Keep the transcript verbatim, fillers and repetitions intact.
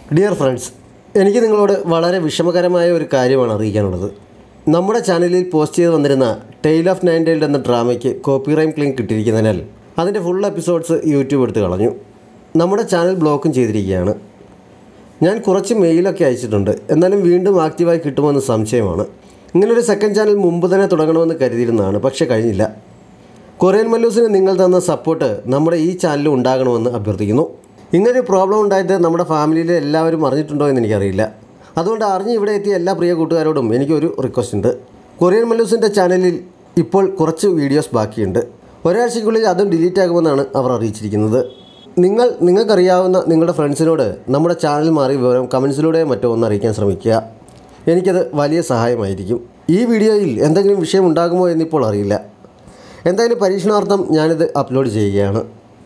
Dear friends, എനിക്ക് നിങ്ങളോട് വളരെ വിഷമകരമായ ഒരു കാര്യമാണ് അറിയിക്കാനുള്ളത്. നമ്മുടെ ചാനലിൽ പോസ്റ്റ് ചെയ്ത് വന്നിരുന്ന ടെയിൽ ഓഫ് നയൻ ടൈൽഡ് എന്ന ഡ്രാമയ്ക്ക് കോപ്പിറൈറ്റ് ക്ലെയിം കിട്ടിയിരിക്കുന്നതിനാൽ അതിൻ്റെ ഫുൾ എപ്പിസോഡ്സ് യൂട്യൂബ് എടുത്ത് കളഞ്ഞു. നമ്മുടെ ചാനൽ ബ്ലോക്കും ചെയ്തിരിക്കുകയാണ്. ഞാൻ കുറച്ച് മെയിലൊക്കെ അയച്ചിട്ടുണ്ട്, എന്നാലും വീണ്ടും ആക്റ്റീവായി കിട്ടുമെന്ന് സംശയമാണ്. ഇങ്ങനൊരു സെക്കൻഡ് ചാനൽ മുമ്പ് തന്നെ തുടങ്ങണമെന്ന് കരുതിയിരുന്നതാണ്, പക്ഷേ കഴിഞ്ഞില്ല. കൊറിയൻ മല്ലൂസിന് നിങ്ങൾ തന്ന സപ്പോർട്ട് നമ്മുടെ ഈ ചാനലിൽ ഉണ്ടാകണമെന്ന് അഭ്യർത്ഥിക്കുന്നു. ഇങ്ങനൊരു പ്രോബ്ലം ഉണ്ടായിട്ട് നമ്മുടെ ഫാമിലിയിലെ എല്ലാവരും അറിഞ്ഞിട്ടുണ്ടോ എന്ന് എനിക്കറിയില്ല. അതുകൊണ്ട് അറിഞ്ഞ് ഇവിടെ എത്തിയ എല്ലാ പ്രിയ കൂട്ടുകാരോടും എനിക്കൊരു റിക്വസ്റ്റ് ഉണ്ട്. കൊറിയൻ മല്ലൂസിൻ്റെ ചാനലിൽ ഇപ്പോൾ കുറച്ച് വീഡിയോസ് ബാക്കിയുണ്ട്. ഒരാഴ്ചയ്ക്കുള്ളിൽ അതും ഡിലീറ്റ് ആകുമെന്നാണ് അവർ അറിയിച്ചിരിക്കുന്നത്. നിങ്ങൾ നിങ്ങൾക്കറിയാവുന്ന നിങ്ങളുടെ ഫ്രണ്ട്സിനോട് നമ്മുടെ ചാനൽ മാറി വിവരം കമൻസിലൂടെ മറ്റോ ഒന്ന് അറിയിക്കാൻ ശ്രമിക്കുക. എനിക്കത് വലിയ സഹായമായിരിക്കും. ഈ വീഡിയോയിൽ എന്തെങ്കിലും വിഷയം ഉണ്ടാകുമോ എന്നിപ്പോൾ അറിയില്ല. എന്തായാലും പരീക്ഷണാർത്ഥം ഞാനിത് അപ്ലോഡ് ചെയ്യുകയാണ്.